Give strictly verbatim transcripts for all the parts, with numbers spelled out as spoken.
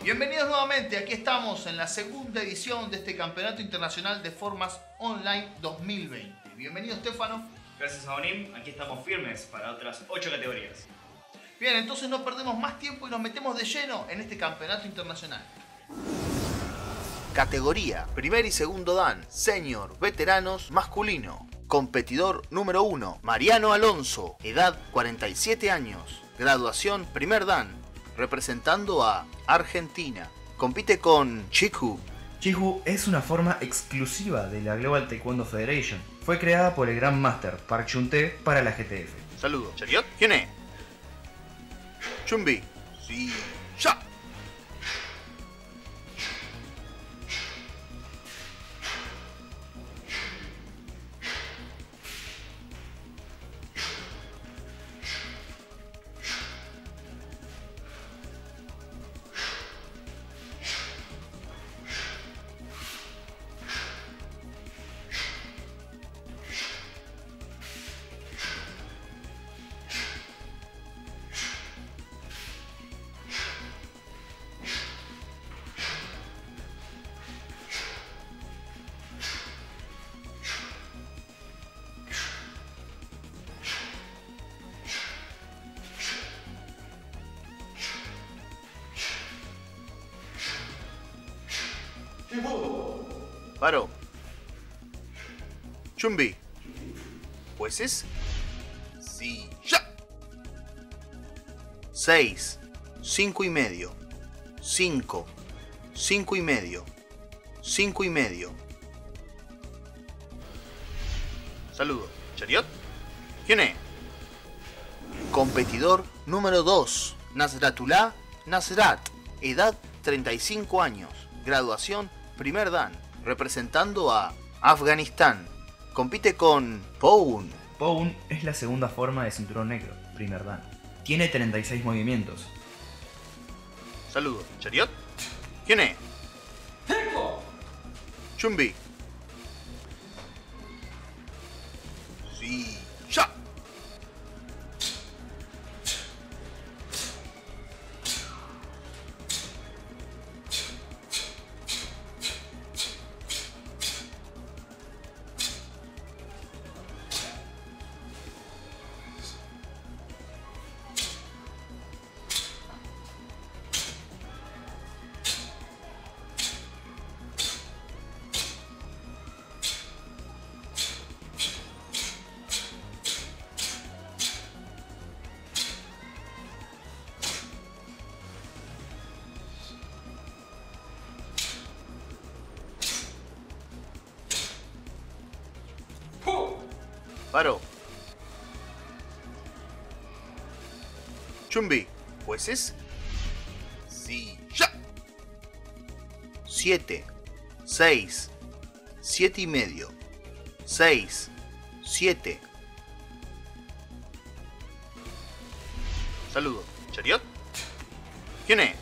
Bienvenidos nuevamente, aquí estamos en la segunda edición de este Campeonato Internacional de Formas Online dos mil veinte. Bienvenido, Stefano. Gracias a Onim, aquí estamos firmes para otras ocho categorías. Bien, entonces no perdemos más tiempo y nos metemos de lleno en este Campeonato Internacional. Categoría: primer y segundo dan, senior, veteranos, masculino. Competidor número uno, Mariano Alonso, edad cuarenta y siete años, graduación primer dan, representando a Argentina. Compite con Chihu. Chihu es una forma exclusiva de la Global Taekwondo Federation. Fue creada por el Grand Master Park Chun-Tae para la G T F. Saludos. Chariot, ¿quién es? Chumbi. Sí. Ya. Paro. Chumbi. Pues es... Sí. Ya. Seis. Cinco y medio. Cinco. Cinco y medio. Cinco y medio. Saludos. Chariot. ¿Quién es? Competidor número dos. Nasratullah Nasrat. Edad treinta y cinco años. Graduación primer dan, representando a Afganistán. Compite con Poun. Poun es la segunda forma de cinturón negro, primer dan. Tiene treinta y seis movimientos. Saludos. Chariot. ¿Quién es? Chumbi. Sí. Ya. Paro. Chumbi. Pues es... Sí. Ya. Siete. Seis. Siete y medio. Seis. Siete. Saludos. Chariot. ¿Quién es?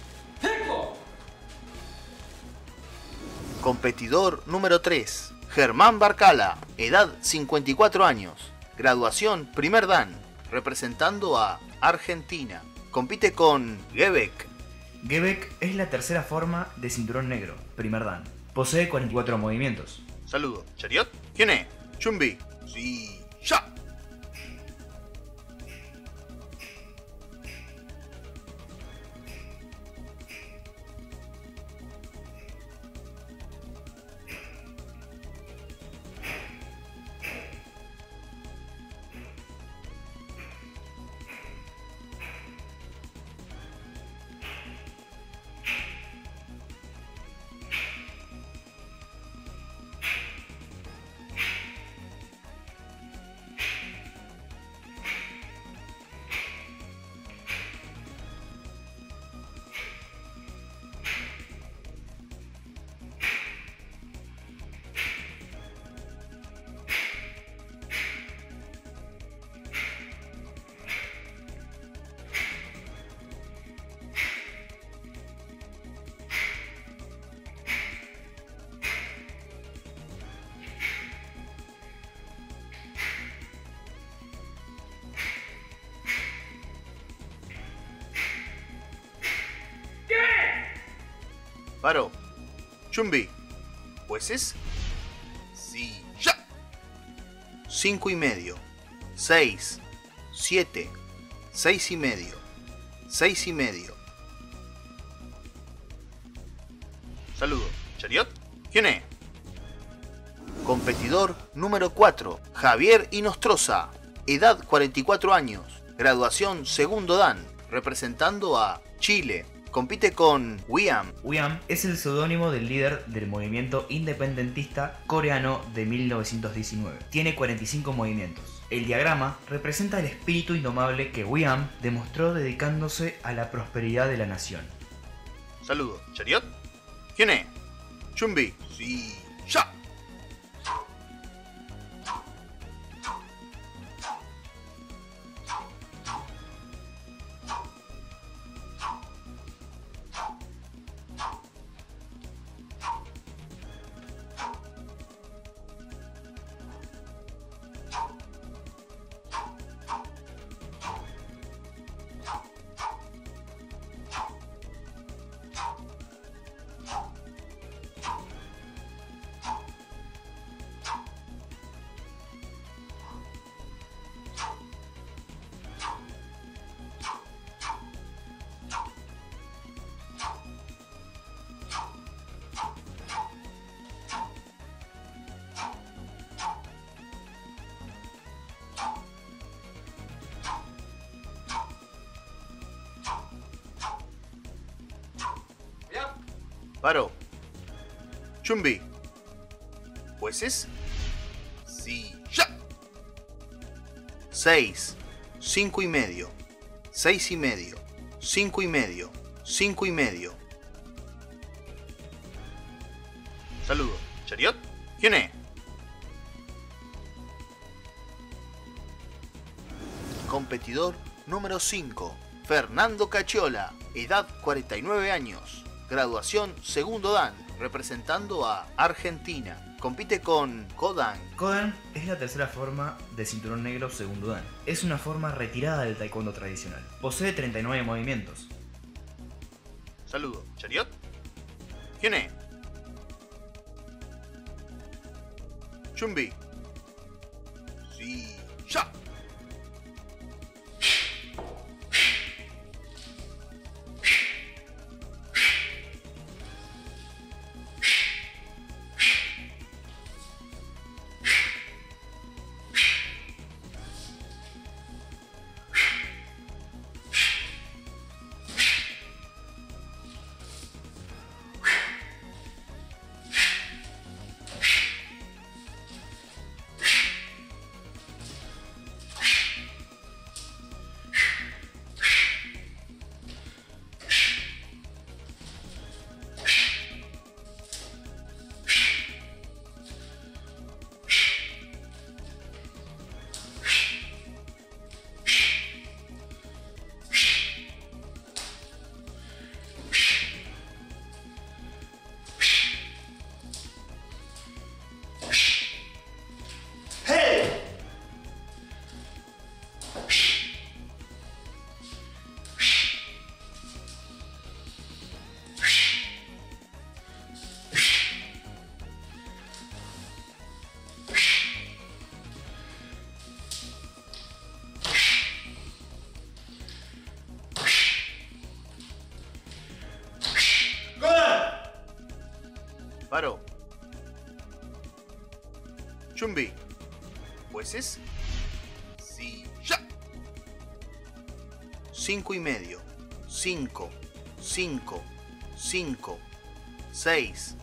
Competidor número tres. Germán Barcala, edad cincuenta y cuatro años, graduación primer dan, representando a Argentina. Compite con Gebek. Gebek es la tercera forma de cinturón negro, primer dan. Posee cuarenta y cuatro movimientos. Saludos. Chariot. ¿Quién es? Chumbi. Sí. Ya. Paro. Chumbi. Jueces. Sí, ya. Cinco y medio. Seis. Siete. Seis y medio. Seis y medio. Saludo. Chariot. ¿Quién es? Competidor número cuatro. Javier Inostroza. Edad cuarenta y cuatro años. Graduación segundo dan. Representando a Chile. Compite con Wiam. Wiam es el seudónimo del líder del movimiento independentista coreano de mil novecientos diecinueve. Tiene cuarenta y cinco movimientos. El diagrama representa el espíritu indomable que Wiam demostró dedicándose a la prosperidad de la nación. Saludo. Chariot. ¿Quién es? Chumbi. Sí, ya. Paro. Chumbi. Jueces. Sí, ya. Seis. Cinco y medio. Seis y medio. Cinco y medio. Cinco y medio. Saludo. Chariot. ¿Quién es? Competidor número cinco. Fernando Cachiola. Edad cuarenta y nueve años. Graduación segundo dan, representando a Argentina. Compite con Kodan. Kodan es la tercera forma de cinturón negro segundo dan. Es una forma retirada del taekwondo tradicional. Posee treinta y nueve movimientos. Saludo. Chariot. ¿Quién es? Chumbi. Sí, ya. Paro. Chumbi. Jueces. Sí, ya. Cinco y medio. Cinco. Cinco. Cinco. Seis.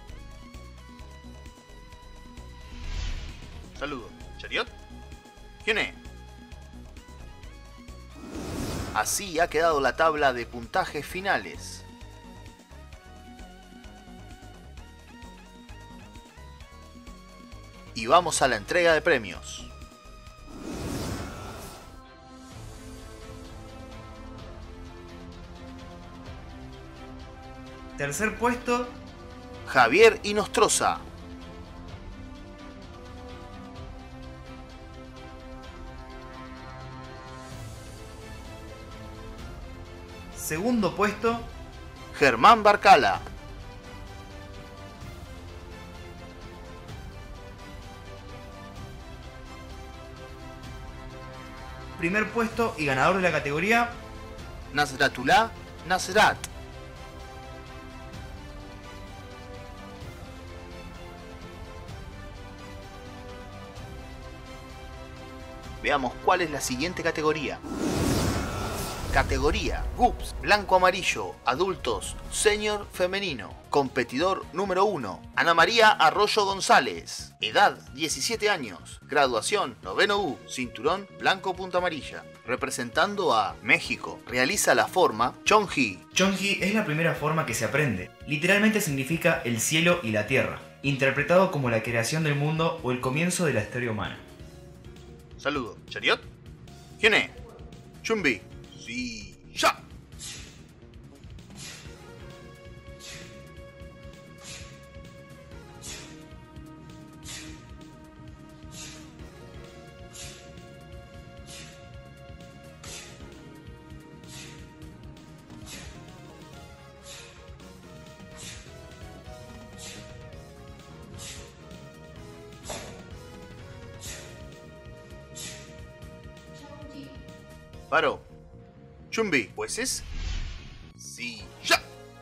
Saludo. Chariot. ¿Quién es? Así ha quedado la tabla de puntajes finales. Y vamos a la entrega de premios. Tercer puesto, Javier Inostroza. segundo puesto, Germán Barcala. primer puesto y ganador de la categoría, Nasratullah Nasrat. Veamos cuál es la siguiente categoría. Categoría G U P S Blanco Amarillo Adultos Senior Femenino. Competidor número uno, Ana María Arroyo González. Edad diecisiete años. Graduación noveno U. Cinturón blanco punta amarilla. Representando a México. Realiza la forma Chonji. Chonji es la primera forma que se aprende. Literalmente significa el cielo y la tierra, interpretado como la creación del mundo o el comienzo de la historia humana. Saludo. Chariot. Hyune. Chumbi. Sí. Ya. Paro. Chumbi. Pues es. Sí. Ya.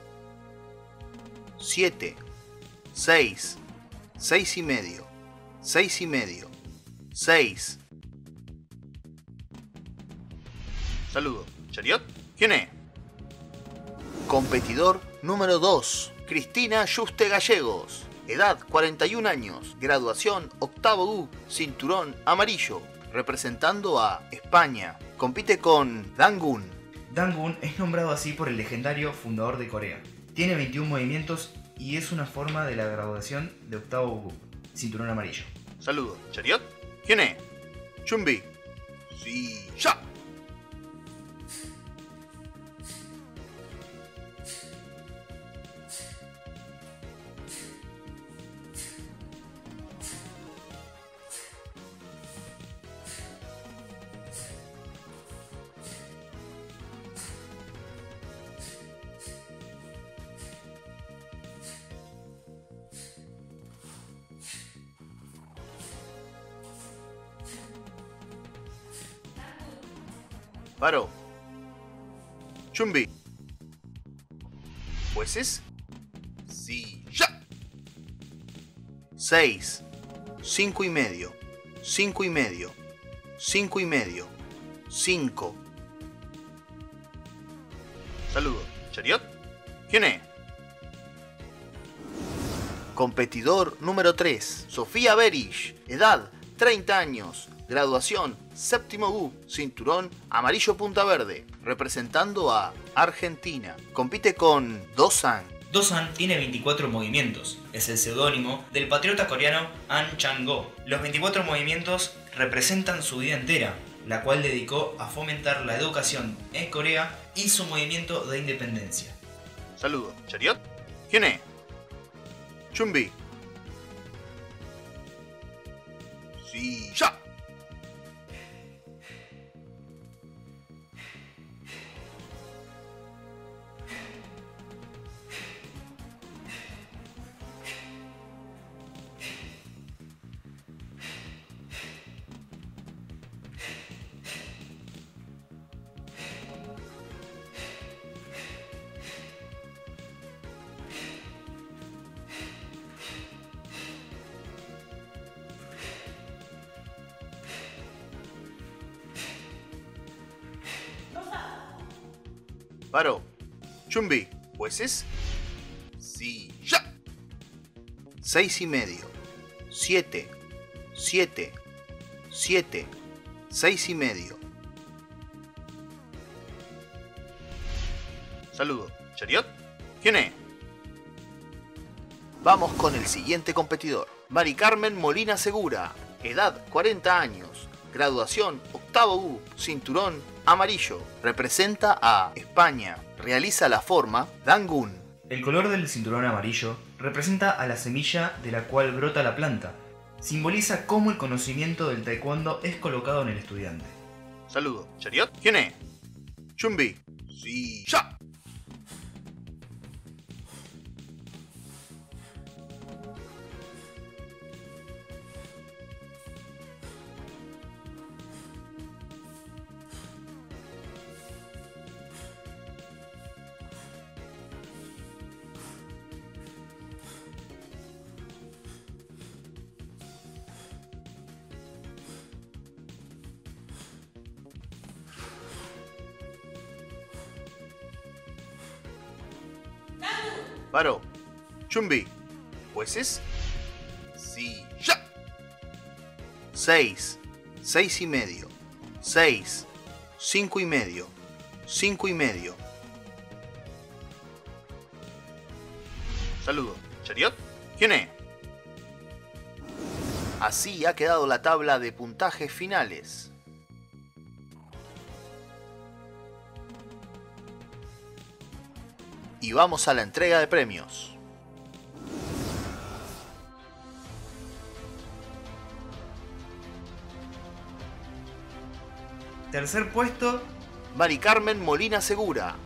Siete. Seis. Seis y medio. Seis y medio. Seis. Saludo. Chariot. Hyune. Competidor número dos. Cristina Yuste Gallegos. Edad cuarenta y un años. Graduación octavo U. Cinturón amarillo. Representando a España. Compite con Dangun. Dangun es nombrado así por el legendario fundador de Corea. Tiene veintiún movimientos y es una forma de la graduación de octavo U, cinturón amarillo. Saludo. Chariot. Hyune. Chumbi. Sí. Ya. Paro. Chumbi. Pues es. Sí. Ya. Seis. Cinco y medio. Cinco y medio. Cinco y medio. Cinco. Saludo. Chariot. Hyune. Competidor número tres. Sofía Berish. Edad treinta años. Graduación séptimo U. Cinturón amarillo punta verde. Representando a Argentina. Compite con Do-san. Do-san tiene veinticuatro movimientos. Es el seudónimo del patriota coreano An Chang-go. Los veinticuatro movimientos representan su vida entera, la cual dedicó a fomentar la educación en Corea y su movimiento de independencia. Saludo. Chariot. Hyune. Chumbi. Sí. Ya. Paro. Chumbi. Pues es. Sí. Ya. Seis y medio. Siete. Siete. Siete. Seis y medio. Saludo. Chariot. Hyune. Vamos con el siguiente competidor. Mari Carmen Molina Segura. Edad cuarenta años. Graduación octavo U. Cinturón amarillo. Representa a España. Realiza la forma Dangun. El color del cinturón amarillo representa a la semilla de la cual brota la planta. Simboliza cómo el conocimiento del taekwondo es colocado en el estudiante. Saludo. Chariot. Hyune. Chumbi. Sí. Ya. Paró. Chumbi. Jueces. Sí, ya. seis. seis y medio. seis. cinco y medio. cinco y medio. Saludo. Chariot. ¿Quién es? Así ha quedado la tabla de puntajes finales. Y vamos a la entrega de premios. Tercer puesto, Mari Carmen Molina Segura.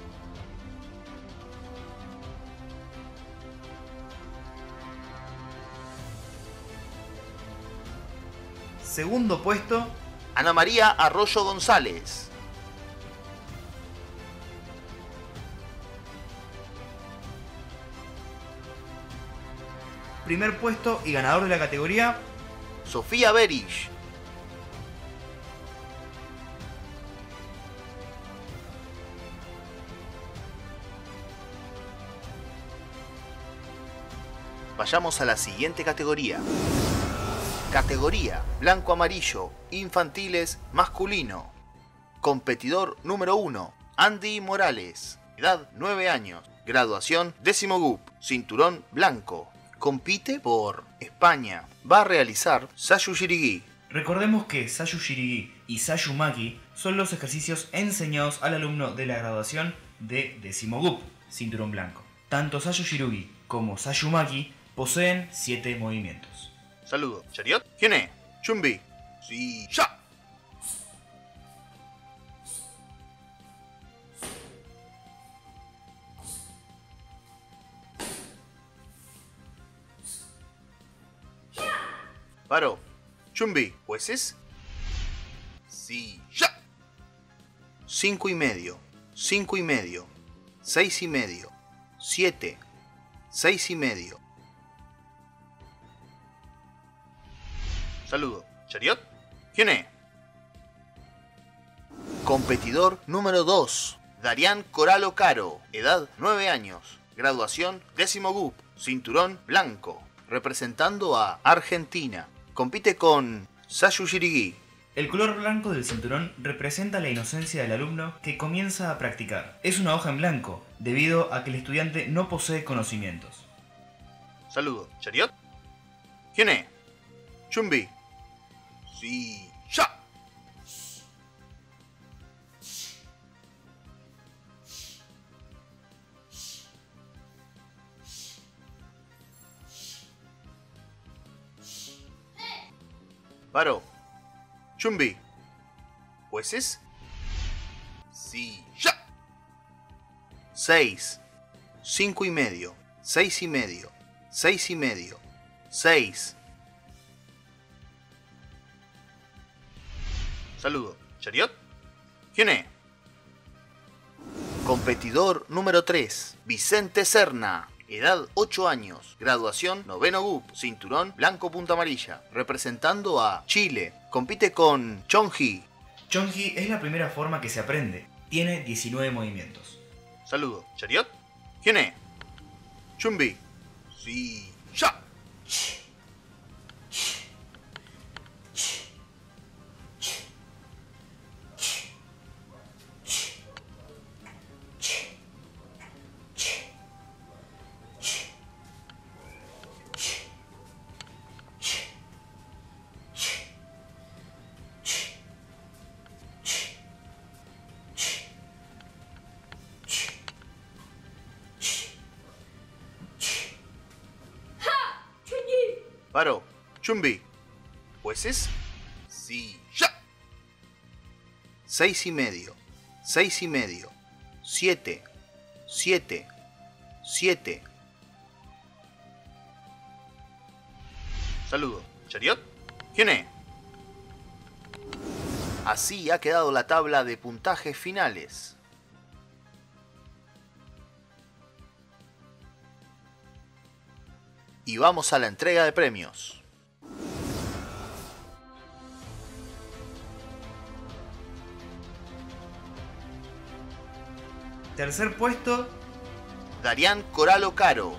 segundo puesto, Ana María Arroyo González. primer puesto y ganador de la categoría, Sofía Berish. Vayamos a la siguiente categoría. Categoría Blanco Amarillo, Infantiles Masculino. Competidor número uno, Andy Morales. Edad nueve años. Graduación décimo G U P. Cinturón blanco. Compite por España. Va a realizar Sayu Shirigi. Recordemos que Sayu Shirigi y Sayu Maki son los ejercicios enseñados al alumno de la graduación de décimo G U P, cinturón blanco. Tanto Sayu Shirigi como Sayu Maki poseen siete movimientos. Saludo. Chariot. ¿Quién es? Chumbi. Sí, ya. Paró. Chumbi. ¿Jueces? Sí, ya. Cinco y medio. Cinco y medio. Seis y medio. Siete. Seis y medio. Saludo. Chariot. ¿Quién es? Competidor número dos. Darián Coralo Caro. Edad nueve años. Graduación décimo G U P. Cinturón blanco. Representando a Argentina. Compite con Sayu Shirigi. El color blanco del cinturón representa la inocencia del alumno que comienza a practicar. Es una hoja en blanco, debido a que el estudiante no posee conocimientos. Saludo. Chariot. ¿Quién es? Chumbi. Sí, ya. Paró. Chumbi. ¿Jueces? Sí, ya. Seis. Cinco y medio. Seis y medio. Seis y medio. Seis. Saludo. Chariot. ¿Quién es? Competidor número tres. Vicente Serna. Edad ocho años. Graduación noveno G U P. Cinturón blanco punta amarilla. Representando a Chile. Compite con Chonji. Chonji es la primera forma que se aprende. Tiene diecinueve movimientos. Saludo. Chariot. ¿Quién es? Chumbi. Sí, ya. Paró. Chumbi. ¿Jueces? Sí, ya. Seis y medio. Seis y medio. Siete. Siete. Siete. Saludo. Chariot. ¿Quién es? Así ha quedado la tabla de puntajes finales. Y vamos a la entrega de premios. Tercer puesto, Darián Coralo Caro.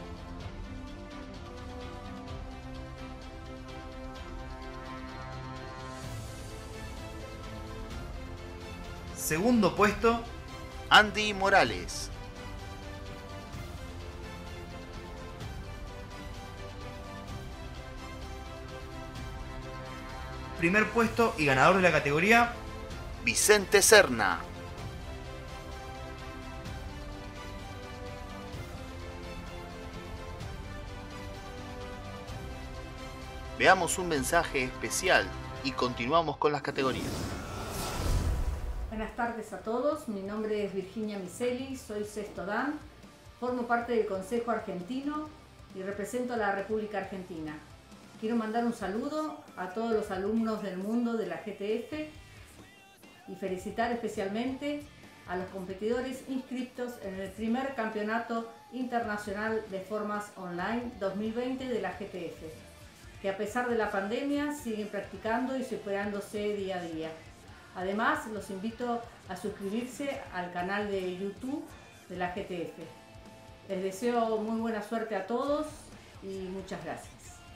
Segundo puesto, Andy Morales. primer puesto y ganador de la categoría, Vicente Serna. Veamos un mensaje especial y continuamos con las categorías. Buenas tardes a todos, mi nombre es Virginia Miseli, soy sexto dan, formo parte del Consejo Argentino y represento a la República Argentina. Quiero mandar un saludo a todos los alumnos del mundo de la G T F y felicitar especialmente a los competidores inscritos en el primer Campeonato Internacional de Formas Online dos mil veinte de la G T F, que a pesar de la pandemia siguen practicando y superándose día a día. Además, los invito a suscribirse al canal de YouTube de la G T F. Les deseo muy buena suerte a todos y muchas gracias.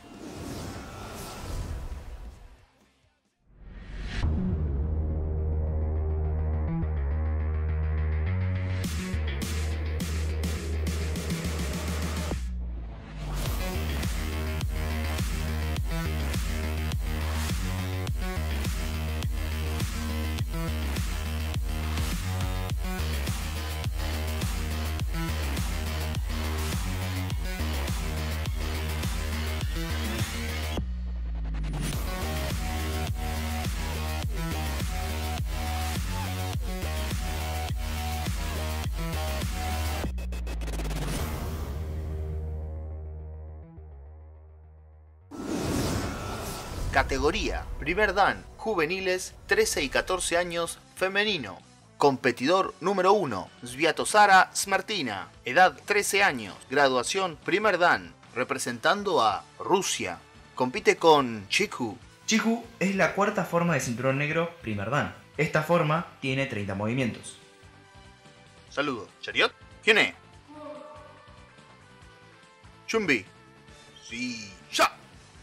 Categoría Primer Dan, juveniles trece y catorce años, femenino. Competidor número uno, Sviatosara Smartina, edad trece años, graduación Primer Dan, representando a Rusia. Compite con Chiku. Chiku es la cuarta forma de cinturón negro Primer Dan. Esta forma tiene treinta movimientos. Saludos. Chariot. ¿Quién es? Chumbi. Sí, ya.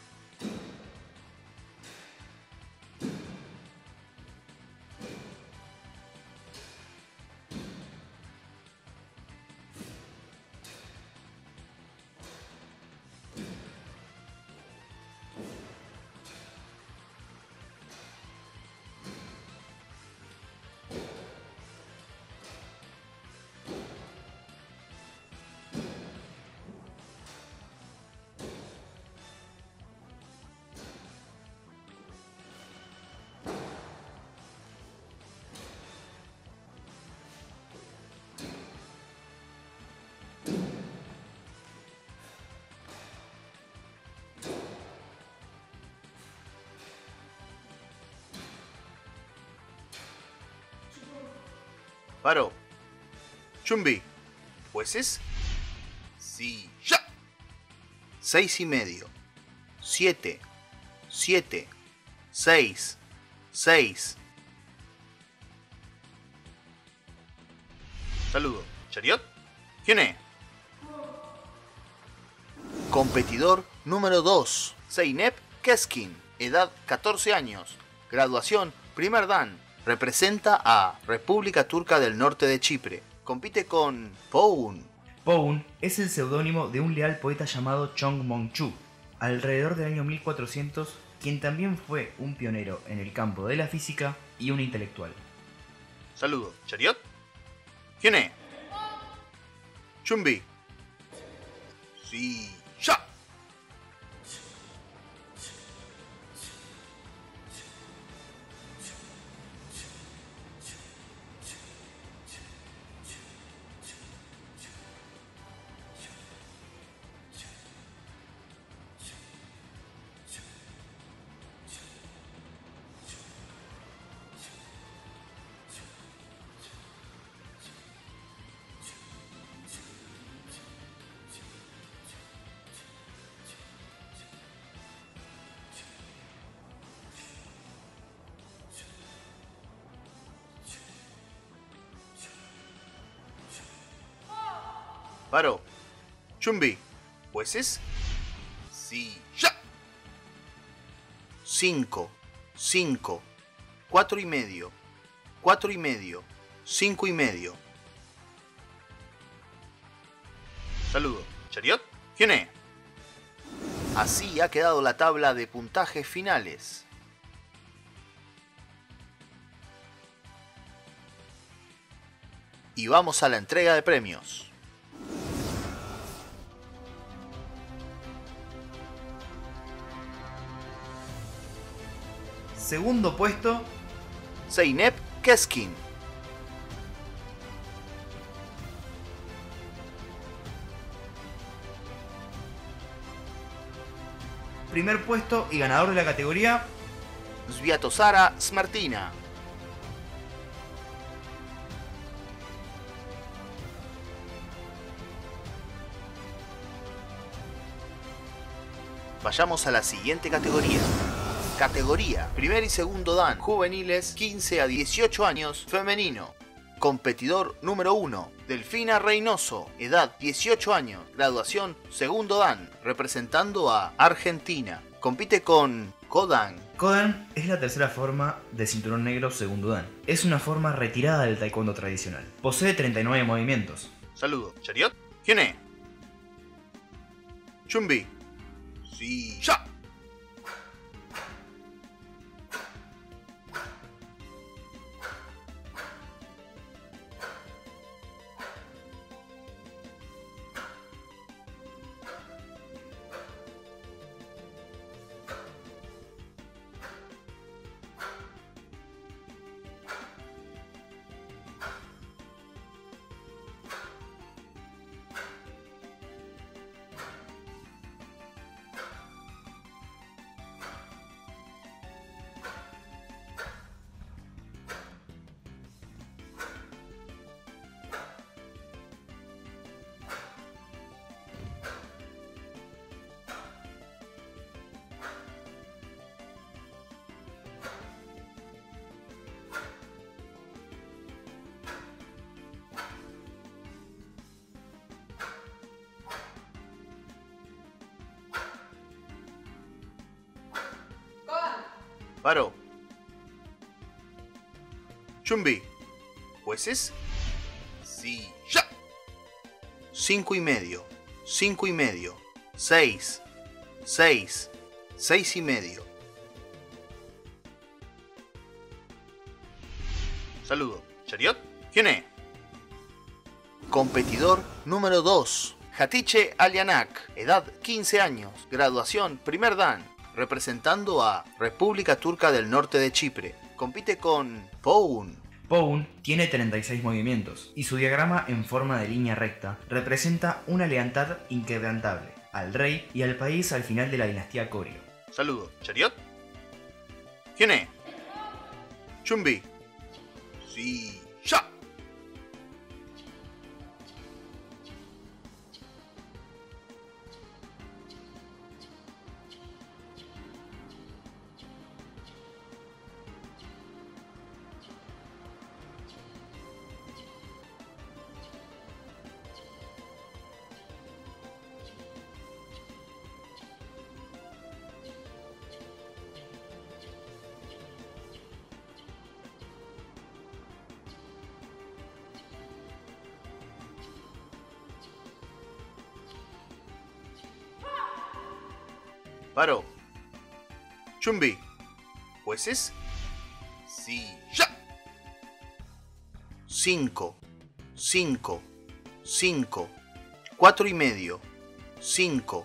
Paro. Chumbi. Pues es... Sí, ya. Seis y medio. Siete. Siete. Seis. Seis. Saludo. Chariot. ¿Quién es? Competidor número dos. Zeynep Keskin. Edad catorce años. Graduación Primer Dan. Representa a República Turca del Norte de Chipre. Compite con Poun. Poun es el seudónimo de un leal poeta llamado Chong Mong-chu, alrededor del año mil cuatrocientos, quien también fue un pionero en el campo de la física y un intelectual. Saludo. ¿Chariot? ¿Quién es? Chumbi. Sí, ya. Paro. Chumbi. Jueces. Sí. Ya. Cinco. Cinco. Cuatro y medio. Cuatro y medio. Cinco y medio. Saludo. Chariot. ¿Quién es? Así ha quedado la tabla de puntajes finales. Y vamos a la entrega de premios. Segundo puesto, Zeynep Keskin. primer puesto y ganador de la categoría, Sviatosara Smartina. Vayamos a la siguiente categoría. Categoría primer y segundo dan, juveniles quince a dieciocho años, femenino. Competidor número uno, Delfina Reynoso, edad dieciocho años, graduación segundo dan, representando a Argentina. Compite con Kodan. Kodan es la tercera forma de cinturón negro segundo dan. Es una forma retirada del taekwondo tradicional. Posee treinta y nueve movimientos. Saludo. Chariot. ¿Quién es? Chumbi. Sí. Ya. Paro. Chumbi. Jueces. Sí. Ya. Cinco y medio. Cinco y medio. Seis. Seis. Seis y medio. Saludo. Chariot. ¿Quién es? Competidor número dos. Hatice Alianak. Edad quince años. Graduación primer dan. Representando a República Turca del Norte de Chipre. Compite con Poun. Poun tiene treinta y seis movimientos y su diagrama en forma de línea recta representa una lealtad inquebrantable al rey y al país al final de la dinastía Koryo. Saludo. Chariot. ¿Quién es? Chumbi. Sí. Ya. Paro. Chumbi. Jueces. Sí. Ya. Cinco. Cinco. Cinco. Cuatro y medio. Cinco.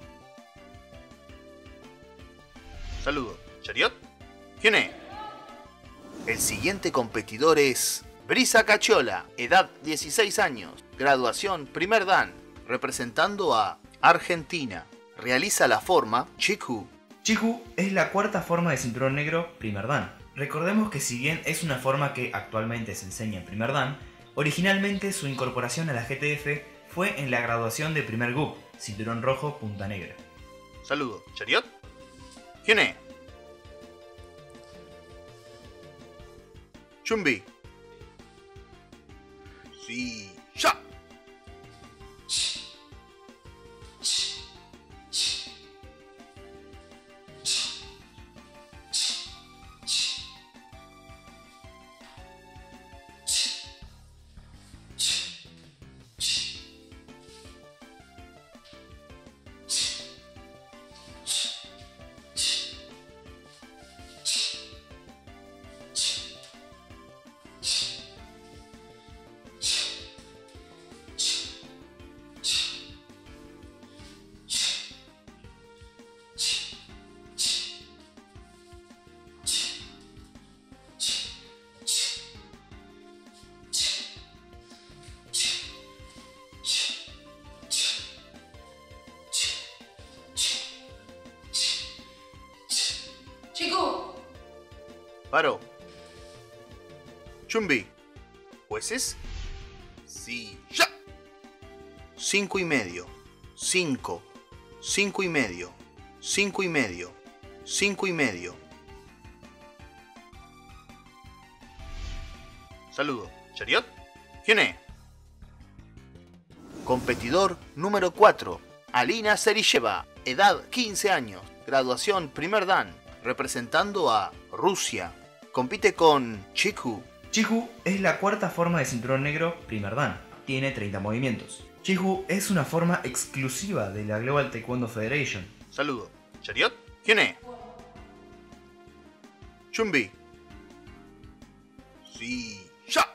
Saludo. Chariot. ¿Quién es? El siguiente competidor es Brisa Cacciola, edad dieciséis años, graduación primer dan, representando a Argentina. Realiza la forma Chiku. Chiku es la cuarta forma de cinturón negro primer dan. Recordemos que si bien es una forma que actualmente se enseña en primer dan, originalmente su incorporación a la G T F fue en la graduación de primer G U P, cinturón rojo punta negra. Saludo. Chariot. ¿Quién es? Chumbi. Sí. Ya. Paro. Chumbi. Jueces. Sí, ya. Cinco y medio. Cinco. Cinco y medio. Cinco y medio. Cinco y medio. Saludo. Chariot. ¿Quién es? Competidor número cuatro. Alina Serisheva. Edad quince años. Graduación primer dan. Representando a Rusia. Compite con Chiku. Chihu es la cuarta forma de cinturón negro primer dan. Tiene treinta movimientos. Chihu es una forma exclusiva de la Global Taekwondo Federation. Saludo. Chariot. ¿Quién es? Chumbi. Sí, ya.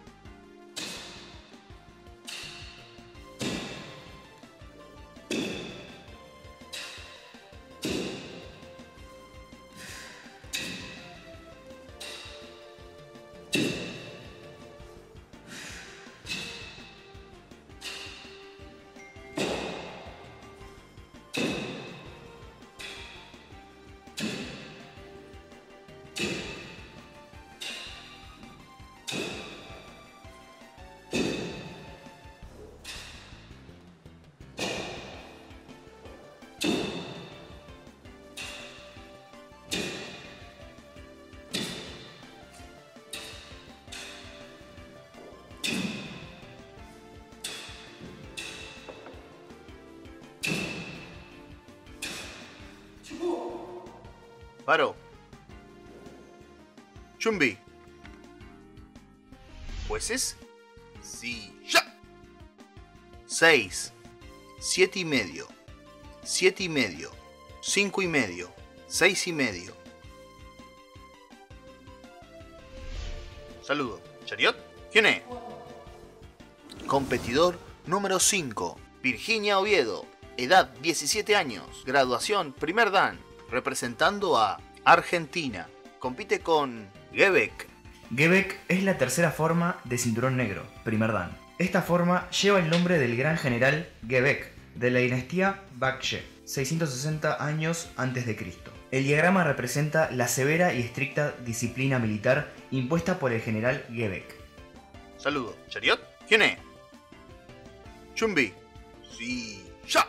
Paro. Chumbi. Jueces. Sí, ya. Seis. Siete y medio. Siete y medio. Cinco y medio. Seis y medio. Saludo. Chariot. ¿Quién es? Competidor número cinco. Virginia Oviedo. Edad diecisiete años. Graduación primer dan. Representando a Argentina. Compite con Gebek. Gebek es la tercera forma de cinturón negro, primer dan. Esta forma lleva el nombre del gran general Gebek, de la dinastía Baekje, seiscientos sesenta años antes de Cristo. El diagrama representa la severa y estricta disciplina militar impuesta por el general Gebek. Saludo. Chariot. ¿Quién es? Chumbi. Sí, ya.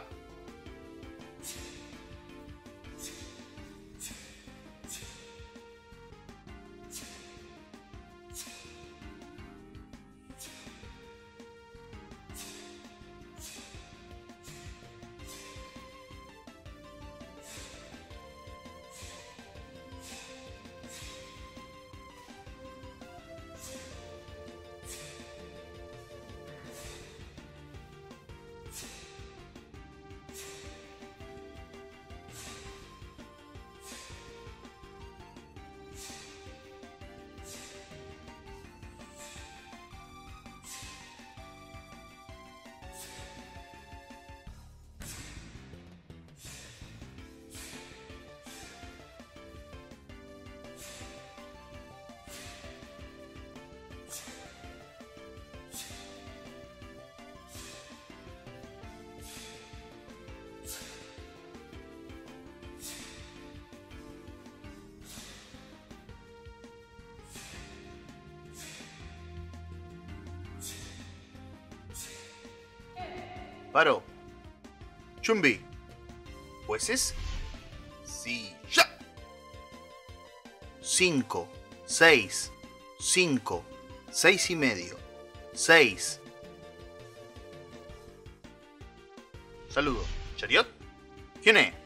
Paro. Chumbi. Jueces. Sí, ya. Cinco. Seis. Cinco. Seis y medio. Seis. Saludo. Chariot. ¿Quién es?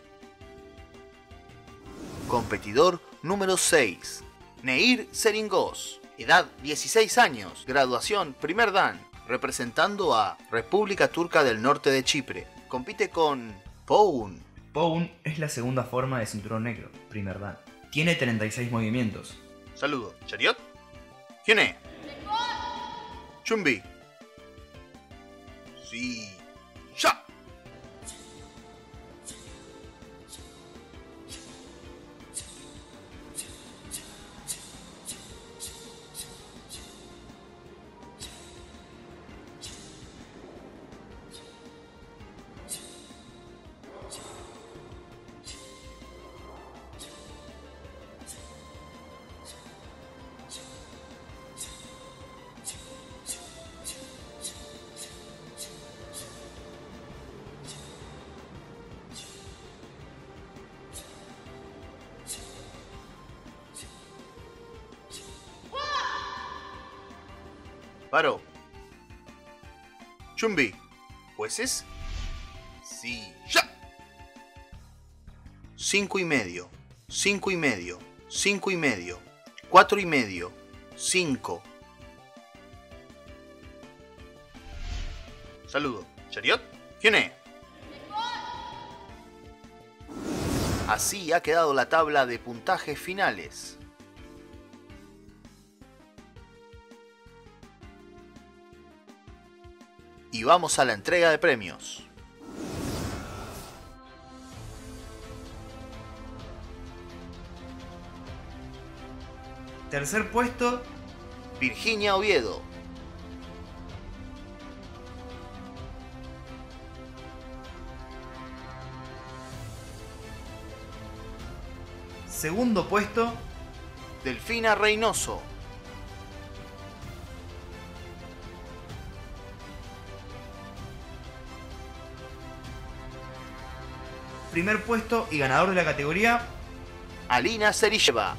Competidor número seis. Neir Seringos. Edad dieciséis años. Graduación primer dan. Representando a República Turca del Norte de Chipre. Compite con Poun. Poun es la segunda forma de cinturón negro, primer dan. Tiene treinta y seis movimientos. Saludo. Chariot. ¿Quién es? Chumbi. Sí, ya. Paro. Chumbi. ¿Jueces? Sí, ya. Cinco y medio. Cinco y medio. Cinco y medio. Cuatro y medio. Cinco. Saludo. ¿Chariot? ¿Quién es? Así ha quedado la tabla de puntajes finales. Y vamos a la entrega de premios. Tercer puesto, Virginia Oviedo. segundo puesto, Delfina Reynoso. primer puesto y ganador de la categoría, Alina Serilleva.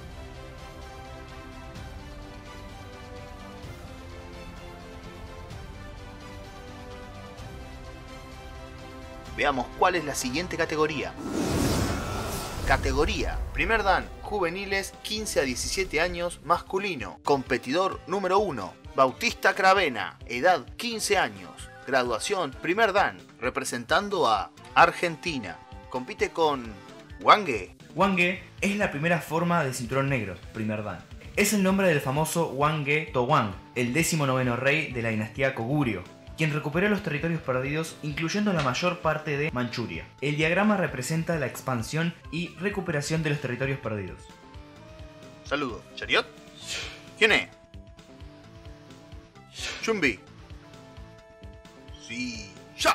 Veamos cuál es la siguiente categoría. Categoría Primer Dan, juveniles quince a diecisiete años, masculino. Competidor número uno, Bautista Cravena, edad quince años. Graduación Primer Dan, representando a Argentina. Compite con Wange. Wange es la primera forma de cinturón negro, primer dan. Es el nombre del famoso Wange Towang, el décimo noveno rey de la dinastía Koguryo, quien recuperó los territorios perdidos, incluyendo la mayor parte de Manchuria. El diagrama representa la expansión y recuperación de los territorios perdidos. Saludo. ¿Chariot? ¿Quién es? Chumbi. Sí, ya.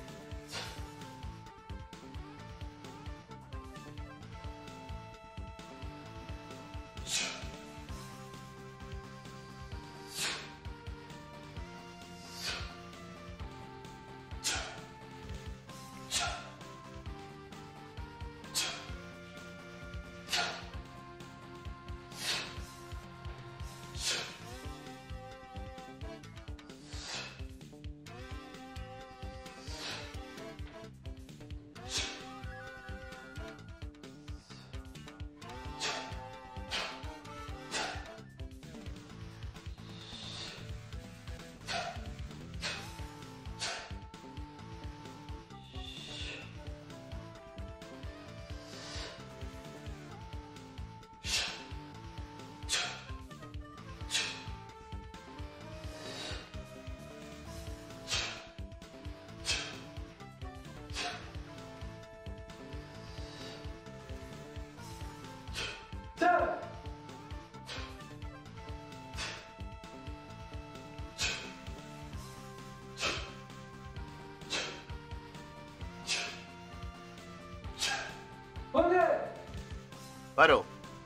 Paro.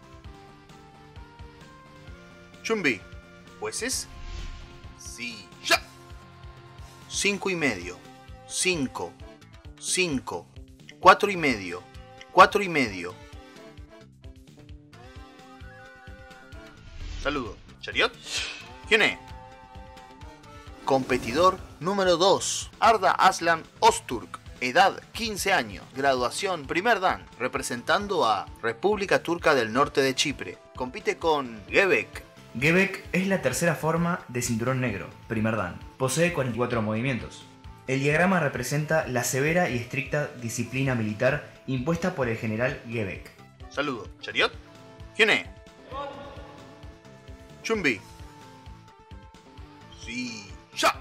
Chumbi. ¿Jueces? Sí, ya. Cinco y medio. Cinco. Cinco. Cuatro y medio. Cuatro y medio. Saludo. ¿Chariot? ¿Quién es? Competidor número dos. Arda Aslan Öztürk. Edad quince años. Graduación Primer Dan. Representando a República Turca del Norte de Chipre. Compite con Gebek. Gebek es la tercera forma de cinturón negro, primer dan. Posee cuarenta y cuatro movimientos. El diagrama representa la severa y estricta disciplina militar impuesta por el general Gebek. Saludo. ¿Chariot? ¿Quién es? Chumbi. Sí, ya.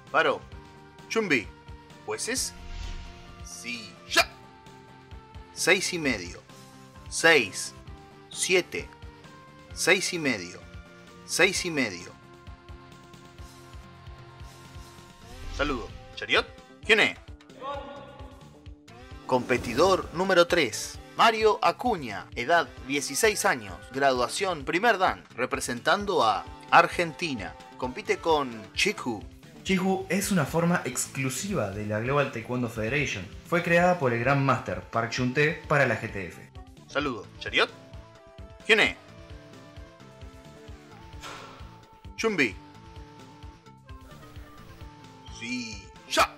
Paró. Chumbi. Pues es... Sí, ya. Seis y medio. Seis. Siete. Seis y medio. Seis y medio. Saludo. ¿Chariot? ¿Quién es? Competidor número tres. Mario Acuña, edad dieciséis años, graduación primer dan, representando a Argentina. Compite con Chiku. Chiku es una forma exclusiva de la Global Taekwondo Federation. Fue creada por el Grand Master Park Chun-Tae para la G T F. Saludo. ¿Chariot? ¿Quién es? Chumbi. Sí, ya.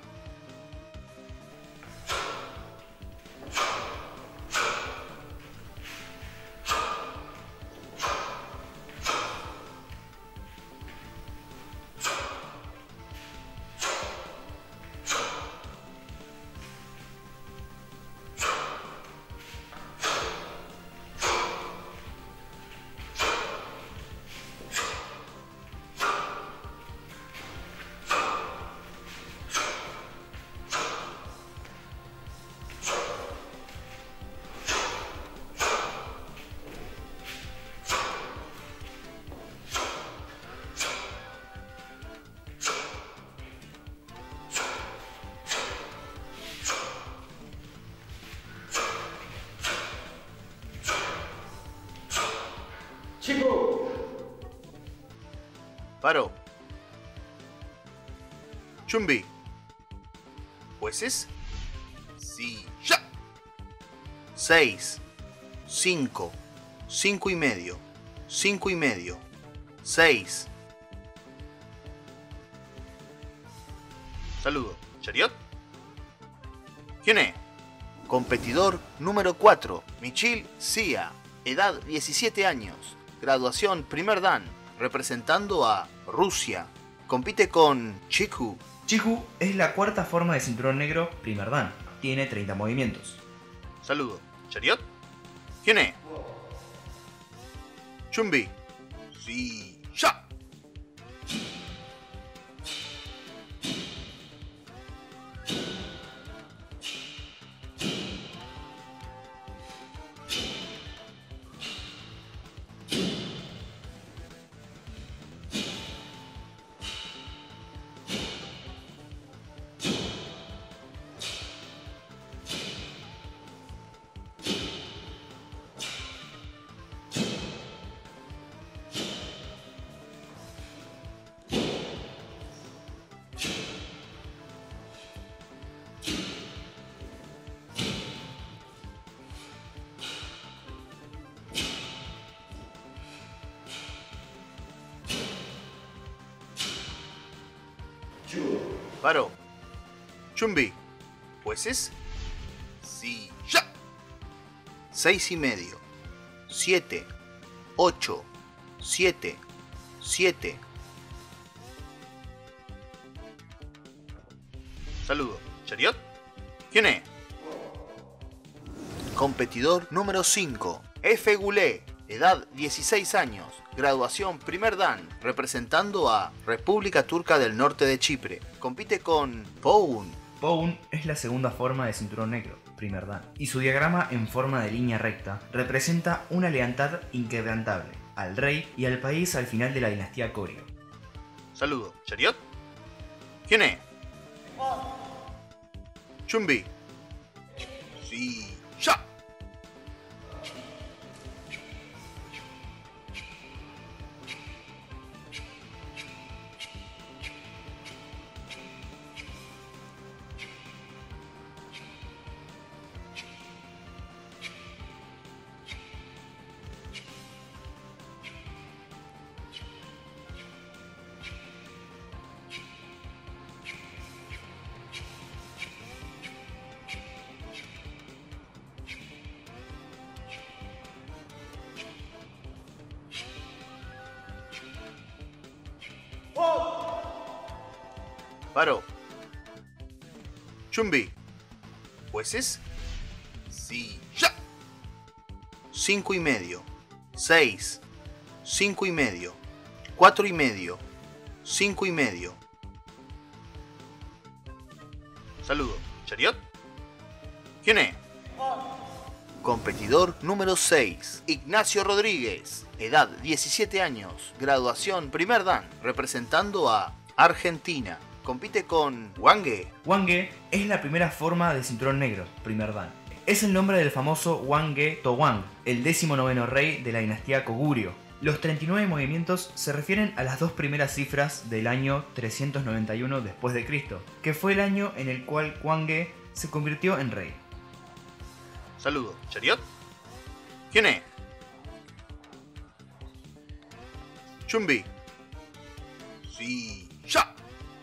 Paró. Chumbi. Pues es... Sí, ya. Seis. Cinco. Cinco y medio. Cinco y medio. Seis. Saludo. ¿Chariot? ¿Quién es? Competidor número cuatro. Michil Sia. Edad diecisiete años. Graduación primer dan. Representando a Rusia. Compite con Chiku. Chiku es la cuarta forma de cinturón negro primer dan. Tiene treinta movimientos. Saludo. ¿Chariot? ¿Quién es? Chumbi. Sí, ya. Paró. Chumbi. Pues es... Sí, ya. Seis y medio. Siete. Ocho. Siete. Siete. Saludo. ¿Chariot? ¿Quién es? Competidor número cinco. F. Goulet. Edad dieciséis años. Graduación primer dan. Representando a República Turca del Norte de Chipre. Compite con Poun. Poun es la segunda forma de cinturón negro, primer dan. Y su diagrama en forma de línea recta representa una lealtad inquebrantable al rey y al país al final de la dinastía Koryo. Saludo. ¿Chariot? ¿Quién es? Chumbi. Sí, ya. Paró. Chumbi. Pues es... Sí, ya. Cinco y medio. Seis. Cinco y medio. Cuatro y medio. Cinco y medio. Saludo. Chariot. ¿Quién es? Competidor número seis. Ignacio Rodríguez. Edad diecisiete años. Graduación primer dan. Representando a Argentina. Compite con Hwanghae. Hwanghae es la primera forma de cinturón negro, primer dan. Es el nombre del famoso Hwanghae Tohwang, el décimo noveno rey de la dinastía Goguryeo. Los treinta y nueve movimientos se refieren a las dos primeras cifras del año trescientos noventa y uno después de Cristo, que fue el año en el cual Hwanghae se convirtió en rey. Saludo. Chariot. ¿Quién es? Chumbi. Sí. ¡Ya!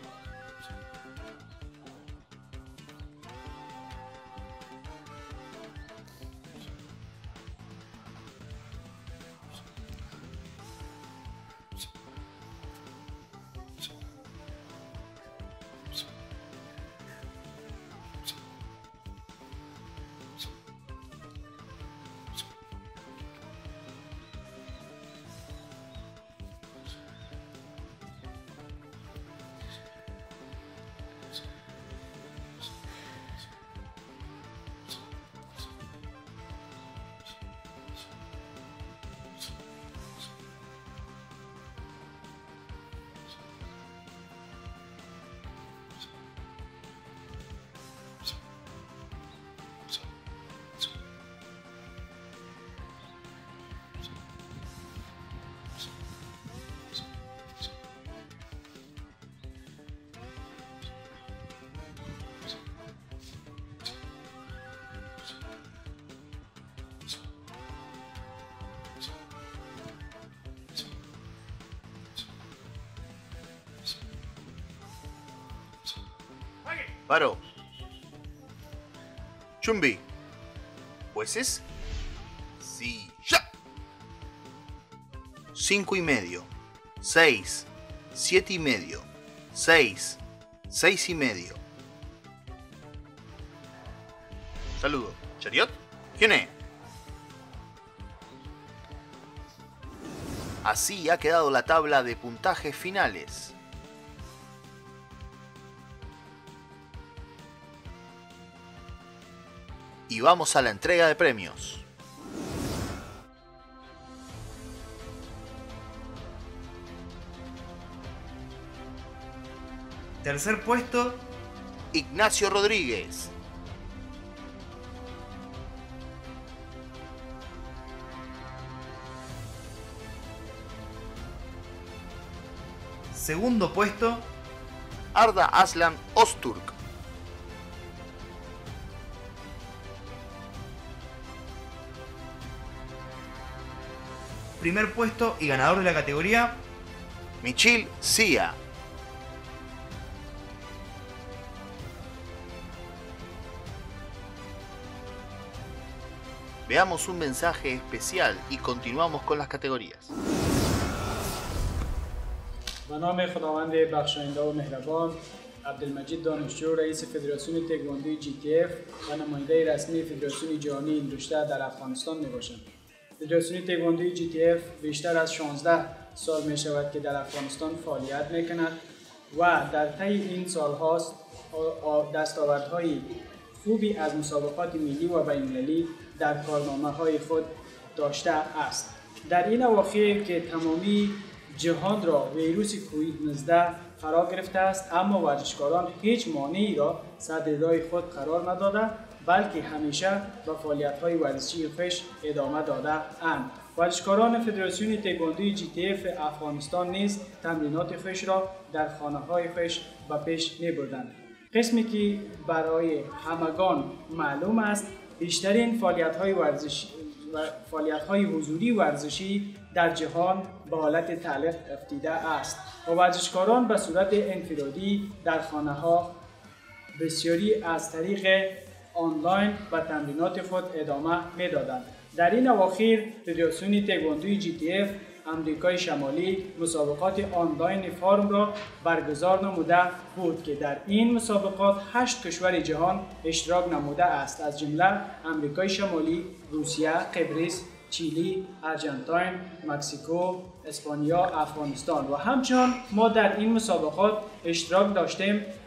Paró. Chumbi. ¿Jueces? Sí. ¡Ya! Cinco y medio. Seis. Siete y medio. Seis. Seis y medio. Saludo. ¿Chariot? ¿Quién es? Así ha quedado la tabla de puntajes finales. Y vamos a la entrega de premios. Tercer puesto, Ignacio Rodríguez. segundo puesto, Arda Aslan Öztürk. primer puesto y ganador de la categoría, Michil Sia. Veamos un mensaje especial y continuamos con las categorías. به نام خداوند بخشاینده و مهربان، عبدالمجید دانشجو رئیس فدراسیون تکواندو جی تی اف و نماینده رسمی فدراسیون جهانی این رشته در افغانستان میباشم. فدراسیون تکواندو جی تی اف بیشتر از شانزده سال می شود که در افغانستان فعالیت میکند و در طی این سالهاست دستاوردهای خوبی از مسابقات ملی و بین‌المللی در کارنامه‌های خود داشته است. در این اواخر که تمامی جهان را ویروس کووید نوزده فرا گرفته است، اما ورزشکاران هیچ مانعی را سد راه خود قرار نداده، بلکه همیشه به فعالیت‌های ورزشی خویش ادامه داده اند. ورزشکاران فدراسیون تکواندو جی تی اف افغانستان نیز تمرینات خویش را در خانه‌های خویش به پیش می‌بردند. قسمی که برای همگان معلوم است، بیشترین فعالیت‌های ورزشی و فعالیت‌های حضوری ورزشی در جهان به حالت تعلیق افتیده است و ورزشکاران به صورت انفرادی در خانه‌ها بسیاری از طریق آنلاین به تمرینات خود ادامه می‌دادند. در این اواخر فدراسیون تکواندو جی تی اف امریکای شمالی مسابقات آنلاین فارم را برگزار نموده بود که در این مسابقات هشت کشور جهان اشتراک نموده است، از جمله امریکای شمالی، روسیه، قبرس، چیلی، ارژانتین، مکزیکو، اسپانیا، افغانستان و همچنان ما در این مسابقات اشتراک داشتیم.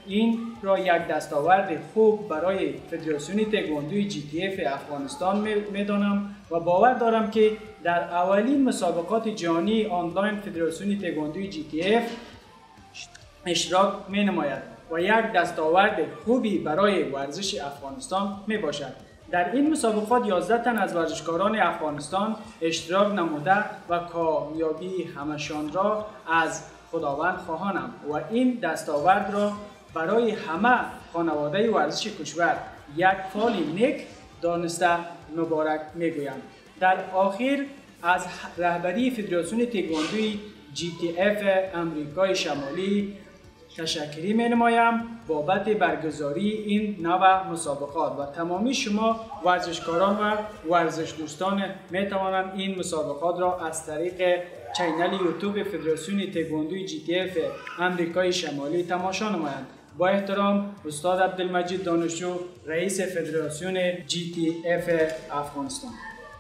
این را یک دستاورد خوب برای فدراسیون تکواندوی جی تی اف افغانستان میدانم و باور دارم که در اولین مسابقات جهانی آنلاین فدراسیون تکواندوی جی تی اف اشتراک می نماید و یک دستاورد خوبی برای ورزش افغانستان می باشد. در این مسابقات یازده تن از ورزشکاران افغانستان اشتراک نموده و کامیابی همشان را از خداوند خواهانم و این دستاورد را برای همه خانواده ورزش کشور یک فال نیک دانسته مبارک میگویم. در آخر از رهبری فدراسیون تکواندوی جی تی اف امریکای شمالی تشکری می نمایم بابت برگزاری این نوع مسابقات و تمامی شما ورزشکاران و ورزش دوستان می توانند این مسابقات را از طریق چینل یوتیوب فدراسیون تکواندوی جی تی اف امریکای شمالی تماشا نمایند. با احترام استاد عبدالمجید دانشجو، رئیس فدراسیون جی تی اف افغانستان.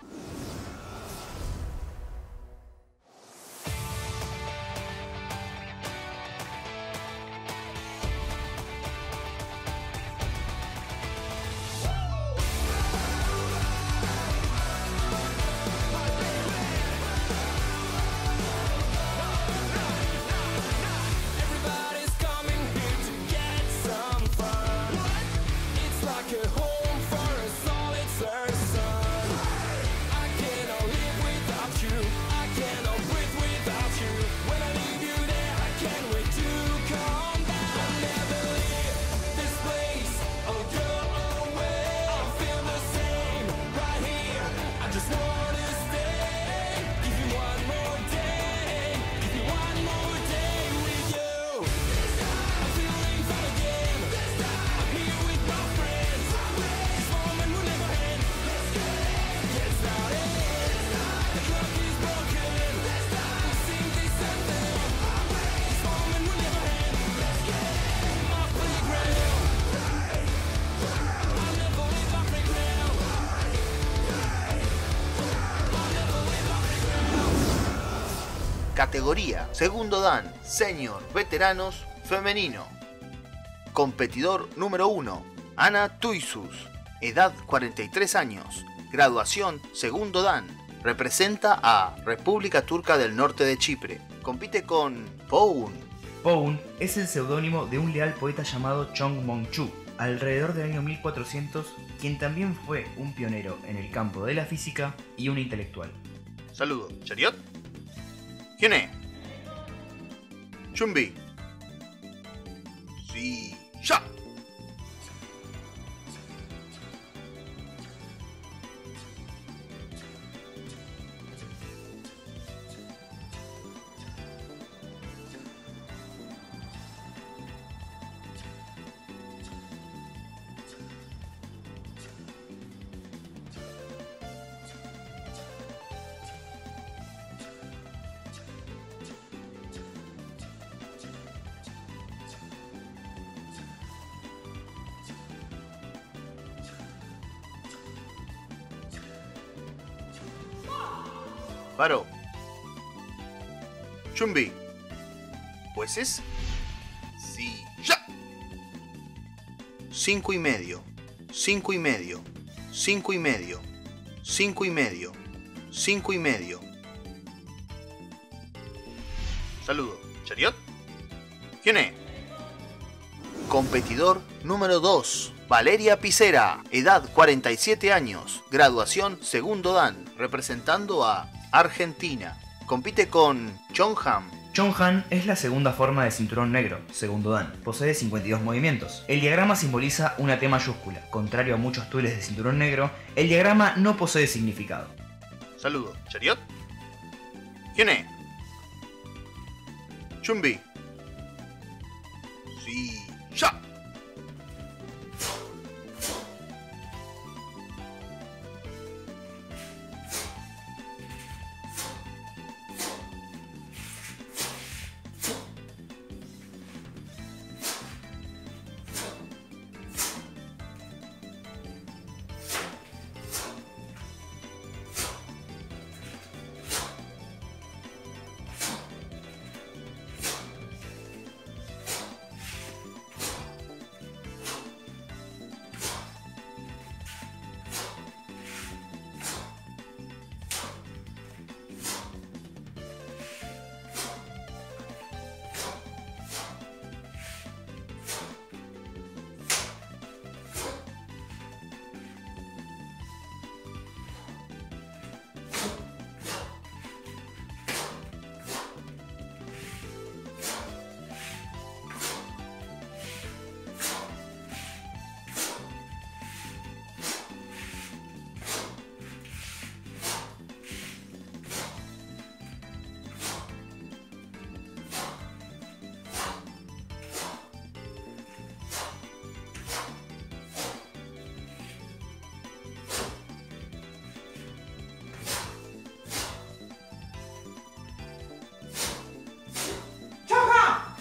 Categoría Segundo Dan, Senior Veteranos Femenino. Competidor número uno, Ana Tuisus, edad cuarenta y tres años, graduación Segundo Dan, representa a República Turca del Norte de Chipre, compite con Poun. Poun es el seudónimo de un leal poeta llamado Chong Mong-chu, alrededor del año mil cuatrocientos, quien también fue un pionero en el campo de la física y un intelectual. Saludo. Chariot. ¿Quién es? Chumbi. Sí. ¡Ya! Paró. Chumbi. Pues es... Sí. ¡Ya! Cinco y medio. Cinco y medio. Cinco y medio. Cinco y medio. Cinco y medio. Saludo. ¿Chariot? ¿Quién es? Competidor número dos. Valeria Picera, edad cuarenta y siete años, graduación Segundo Dan, representando a Argentina. Compite con Chongham. Chonghan es la segunda forma de cinturón negro, Segundo Dan. Posee cincuenta y dos movimientos. El diagrama simboliza una T mayúscula. Contrario a muchos tules de cinturón negro, el diagrama no posee significado. Saludo. ¿Chariot? ¿Quién es? Chumbi. Sí. ¡Ya!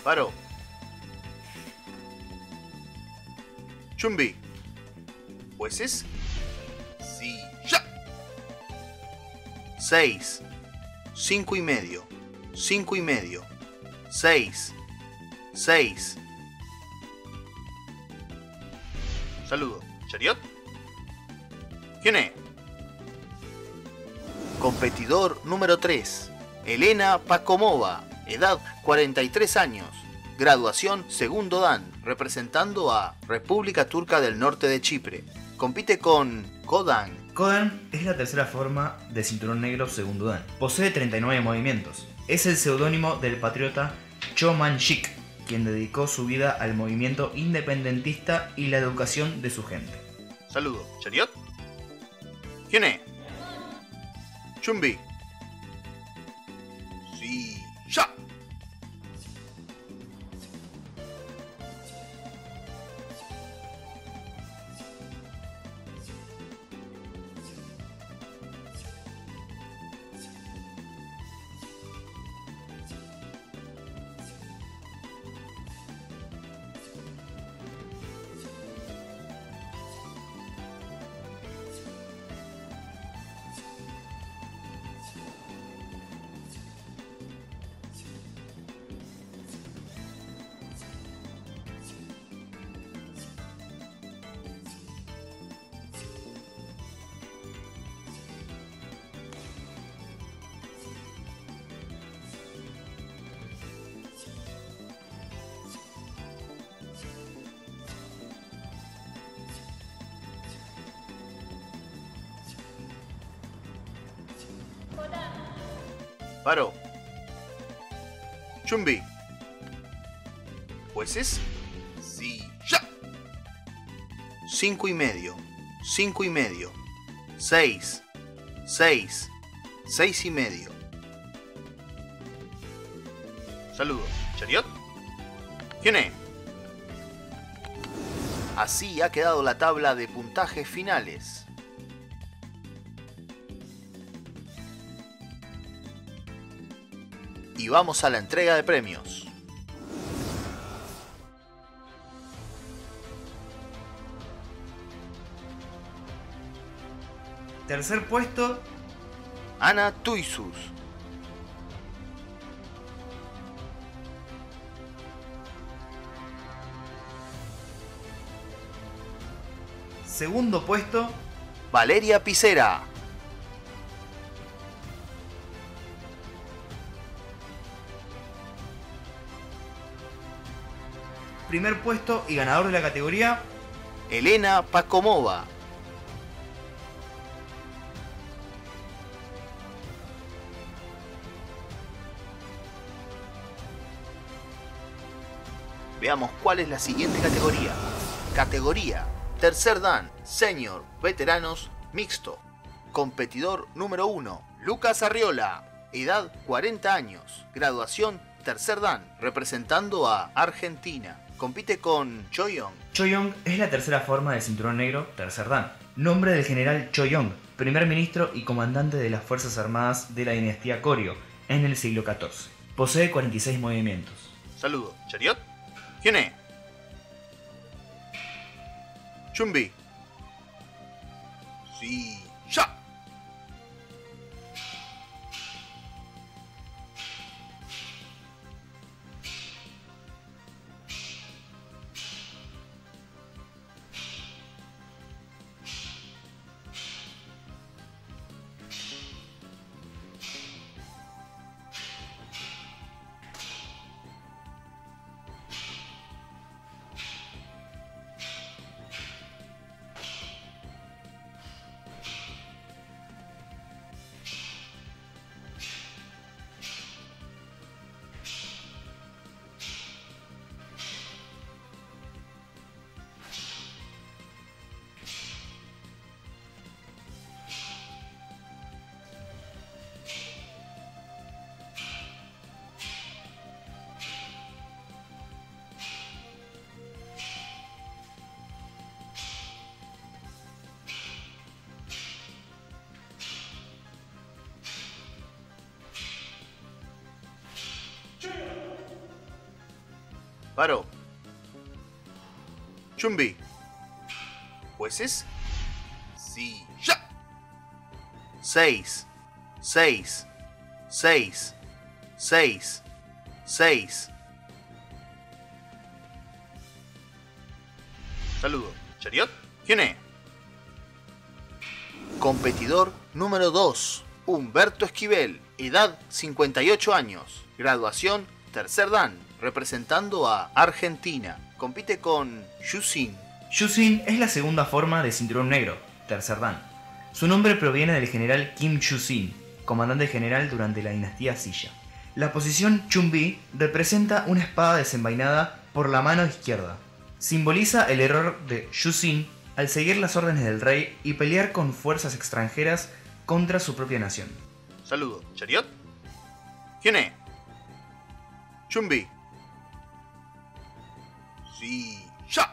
Paro. Chumbi. Jueces. Sí, ya. Seis. Cinco y medio. Cinco y medio. Seis. Seis. Saludo. Chariot. ¿Quién es? Competidor número tres. Elena Pacomova. Edad cuarenta y tres años. Graduación segundo dan. Representando a República Turca del Norte de Chipre. Compite con Kodan. Kodan es la tercera forma de cinturón negro segundo dan. Posee treinta y nueve movimientos. Es el seudónimo del patriota Cho Man-sik, quien dedicó su vida al movimiento independentista y la educación de su gente. Saludo. Chariot. ¿Quién es? Chumbi. Sí, ya. Paro. Chumbi. Jueces. Sí, ya. Cinco y medio. Cinco y medio. Seis. Seis. Seis y medio. Saludo. Chariot. ¿Quién es? Así ha quedado la tabla de puntajes finales. Y vamos a la entrega de premios. Tercer puesto, Ana Tuisus. segundo puesto, Valeria Picera. primer puesto y ganador de la categoría, Elena Pacomova. Veamos cuál es la siguiente categoría. Categoría Tercer Dan, Senior, Veteranos, Mixto. Competidor número uno, Lucas Arriola. Edad cuarenta años. Graduación Tercer Dan, representando a Argentina. Compite con Choyong. Choyong es la tercera forma del cinturón negro tercer dan. Nombre del general Choyong, primer ministro y comandante de las Fuerzas Armadas de la dinastía Koryo en el siglo catorce. Posee cuarenta y seis movimientos. Saludo. Chariot. ¿Quién es? Chumbi. Sí, ya. Paró. Chumbi. Jueces. Sí, ya. Seis. Seis. Seis. Seis. Seis. Saludo. Chariot. ¿Quién es? Competidor número dos. Humberto Esquivel. Edad cincuenta y ocho años. Graduación tercer dan. Representando a Argentina. Compite con Yusin. Yusin es la segunda forma de cinturón negro, tercer dan. Su nombre proviene del general Kim Chu-sin, comandante general durante la dinastía Silla. La posición Chumbi representa una espada desenvainada por la mano izquierda. Simboliza el error de Yusin al seguir las órdenes del rey y pelear con fuerzas extranjeras contra su propia nación. Saludo. Chariot. ¿Quién es? Chumbi. Sí, ya.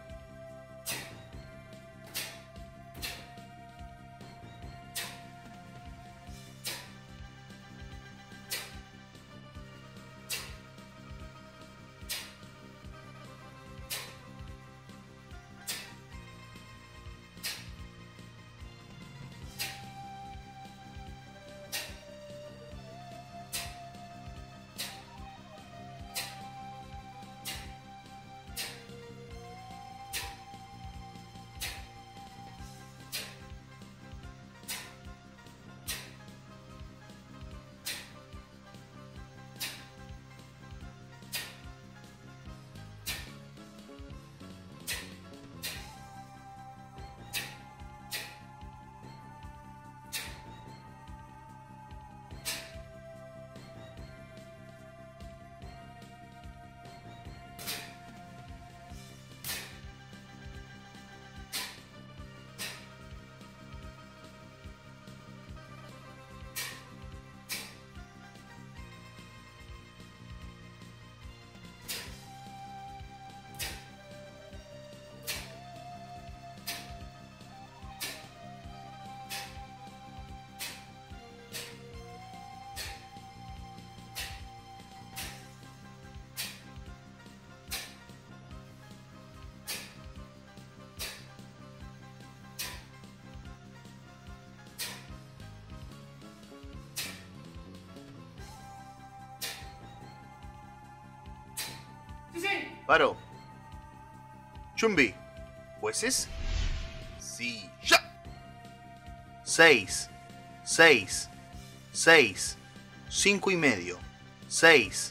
Paró. Chumbi. Jueces. Sí, ya. Seis. Seis. Seis. Cinco y medio. Seis.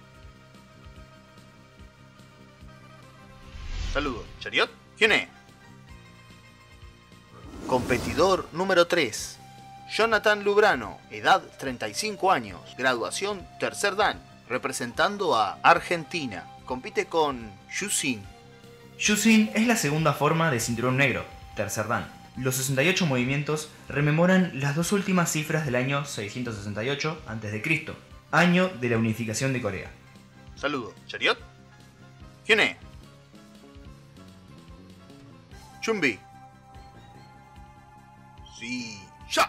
Saludo. Chariot. ¿Quién es? Competidor número tres. Jonathan Lubrano. Edad treinta y cinco años. Graduación tercer dan. Representando a Argentina. Compite con Yusin. Yusin es la segunda forma de cinturón negro, tercer dan. Los sesenta y ocho movimientos rememoran las dos últimas cifras del año seiscientos sesenta y ocho antes de Cristo, año de la unificación de Corea. Saludo. Chariot. ¿Quién es? Chumbi. Sí, ya.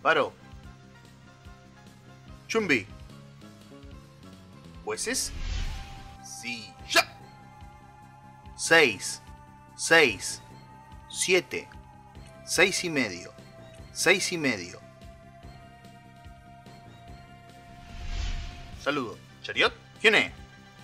Paro. Chumbi. Jueces. Sí, ya. Seis. Seis. Siete. Seis y medio. Seis y medio. Saludo. Chariot. ¿Quién es?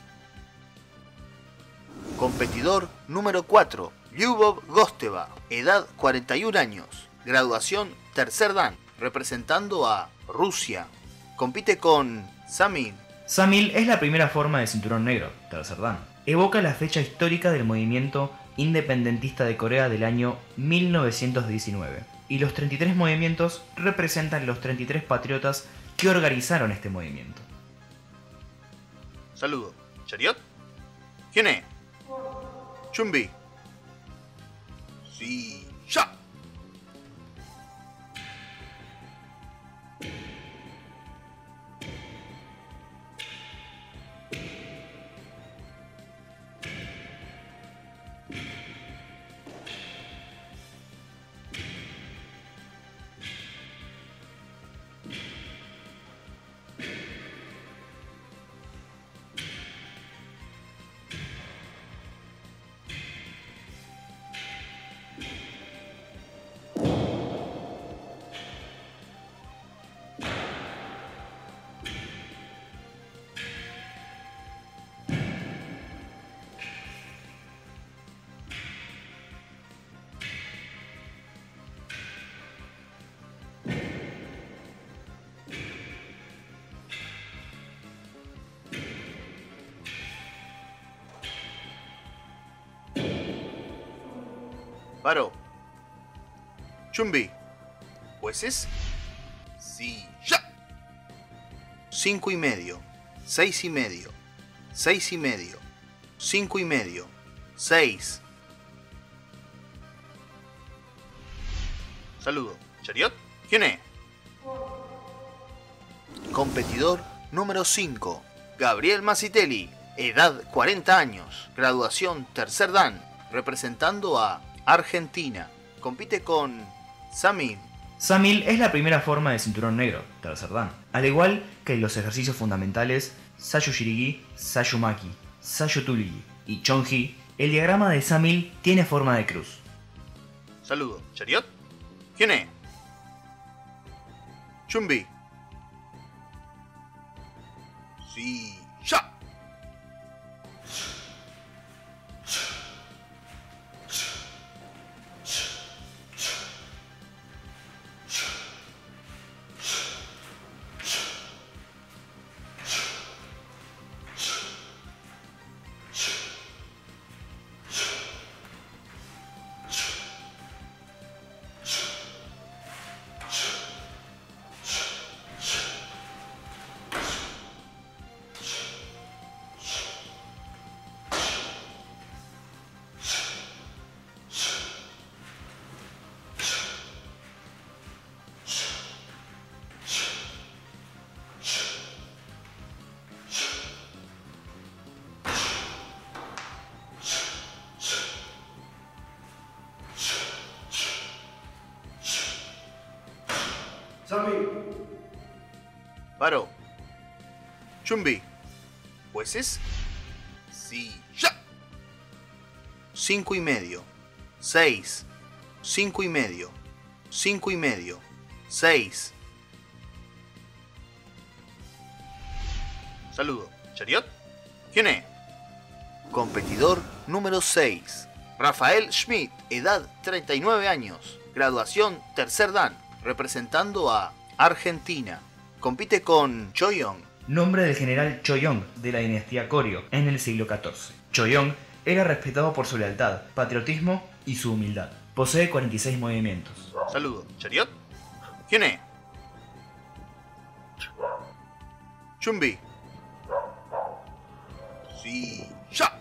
Competidor número cuatro. Lyubov Gosteva. Edad cuarenta y un años. Graduación tercer dan. Representando a Rusia. Compite con Samil. Samil es la primera forma de cinturón negro, tercer dan. Evoca la fecha histórica del movimiento independentista de Corea del año mil novecientos diecinueve. Y los treinta y tres movimientos representan los treinta y tres patriotas que organizaron este movimiento. Saludo. Chariot. ¿Quién es? Chumbi. Sí, ya. Paro. Chumbi. Jueces. Sí, ya. Cinco y medio. Seis y medio. Seis y medio. Cinco y medio. Seis. Saludo. Chariot. ¿Quién es? Competidor número cinco. Gabriel Masitelli. Edad cuarenta años. Graduación tercer dan. Representando a Argentina. Compite con Samil. Samil es la primera forma de cinturón negro, tercer dan. Al igual que los ejercicios fundamentales Sayu Shirigi, Sayu Maki, Sayu Tuligi y Chonji, el diagrama de Samil tiene forma de cruz. Saludo. Chariot. ¿Quién es? Chumbi. Sí, ya. Paro. Chumbi. Jueces. Sí, ya. Cinco y medio. Seis. Cinco y medio. Cinco y medio. Seis. Saludo. Chariot. ¿Quién es? Competidor número seis. Rafael Schmidt. Edad treinta y nueve años. Graduación tercer dan. Representando a Argentina. Compite con Choyong. Nombre del general Choyong de la dinastía Koryo en el siglo catorce. Choyong era respetado por su lealtad, patriotismo y su humildad. Posee cuarenta y seis movimientos. Saludo. Chariot. ¿Quién es? Chumbi. Sí, ya.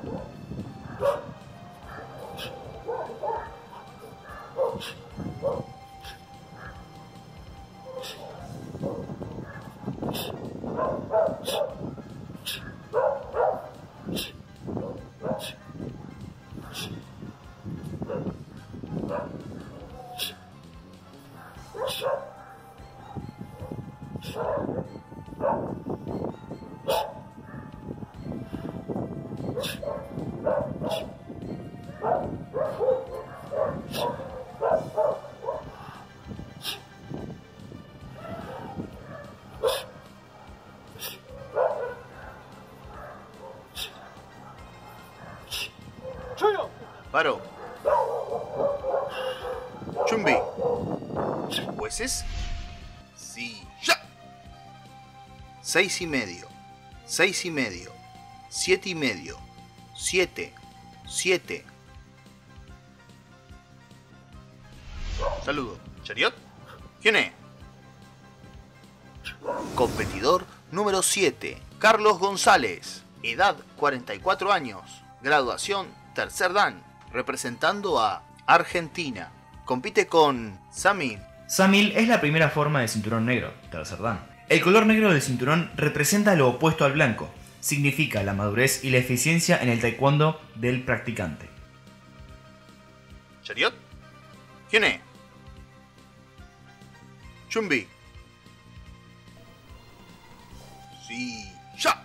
Paro. Chumbi. Jueces. Sí, ya. Seis y medio. Seis y medio. Siete y medio. Siete. Siete. Saludo. ¿Chariot? ¿Quién es? Competidor número siete. Carlos González. Edad cuarenta y cuatro años. Graduación tercer dan. Representando a Argentina. Compite con Samil. Samil es la primera forma de cinturón negro, tercer dan. El color negro del cinturón representa lo opuesto al blanco. Significa la madurez y la eficiencia en el taekwondo del practicante. ¿Chariot? ¿Quién es? Chumbi. Sí, ya.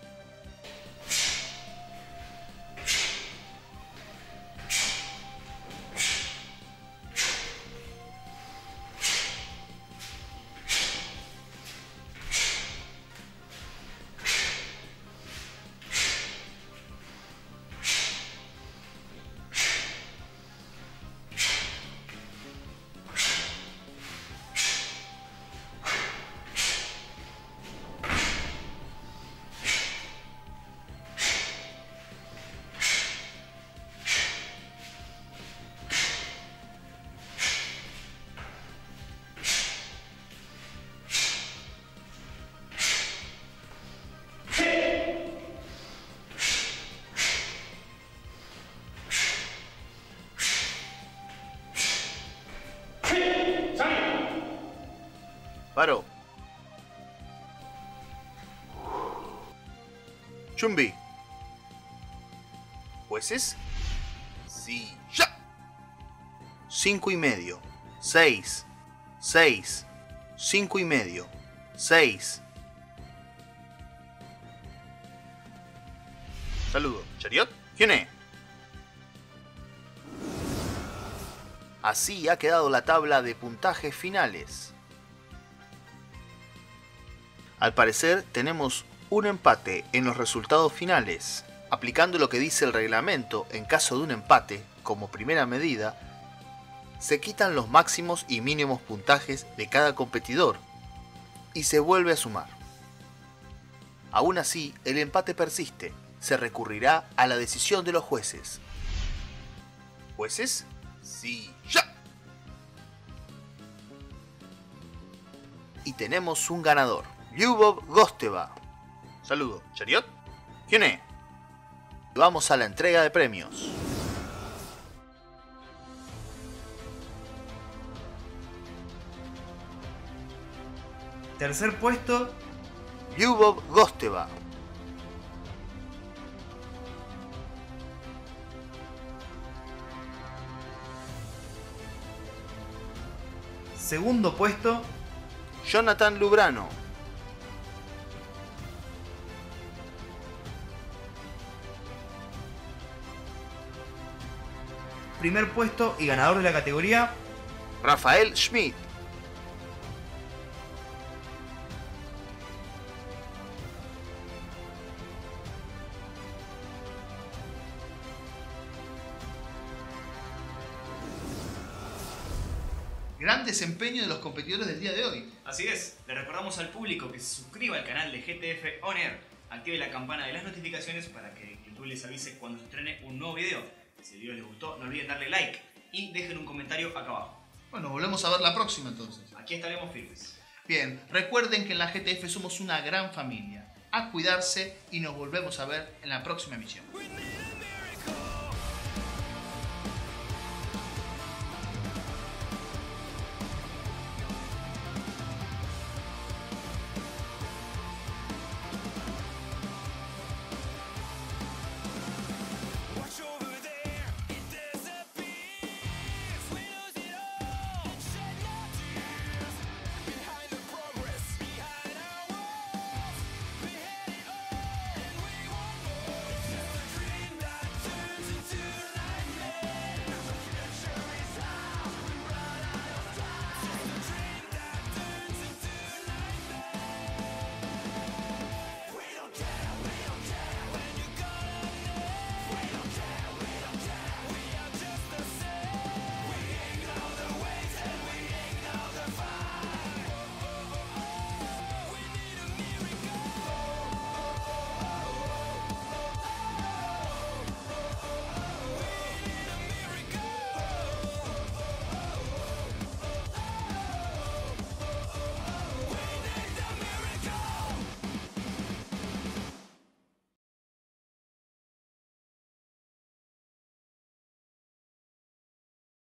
Paro. Chumbi. ¿Jueces? Sí, ya. Cinco y medio. Seis. Seis. Cinco y medio. Seis. Saludo. ¿Chariot? ¿Quién es? Así ha quedado la tabla de puntajes finales. Al parecer tenemos un empate en los resultados finales. Aplicando lo que dice el reglamento, en caso de un empate, como primera medida, se quitan los máximos y mínimos puntajes de cada competidor y se vuelve a sumar. Aún así, el empate persiste. Se recurrirá a la decisión de los jueces. ¿Jueces? Sí, ya. Y tenemos un ganador. Lyubov Gosteva. Saludo. ¿Chariot? ¿Quién es? Vamos a la entrega de premios. Tercer puesto, Lyubov Gosteva. segundo puesto, Jonathan Lubrano. primer puesto y ganador de la categoría, Rafael Schmidt. Gran desempeño de los competidores del día de hoy. Así es, le recordamos al público que se suscriba al canal de G T F On Air, active la campana de las notificaciones para que YouTube les avise cuando se estrene un nuevo video. Si el video les gustó, no olviden darle like y dejen un comentario acá abajo. Bueno, volvemos a ver la próxima entonces. Aquí estaremos firmes. Bien, recuerden que en la G T F somos una gran familia. A cuidarse y nos volvemos a ver en la próxima emisión.